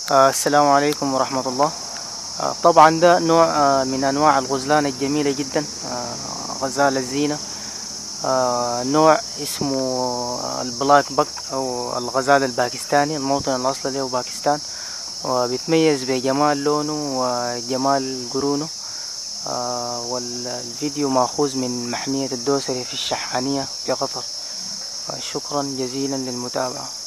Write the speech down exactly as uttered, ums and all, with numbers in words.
آه، السلام عليكم ورحمة الله. آه، طبعا ده نوع آه، من أنواع الغزلان الجميلة جدا. آه، غزال الزينة. آه، نوع اسمه آه، البلاك بك أو الغزال الباكستاني، الموطن الأصلي له باكستان، وبيتميز بجمال لونه وجمال قرونه. آه، والفيديو مأخوذ من محمية الدوسري في الشحانية في قطر. شكرا جزيلا للمتابعة.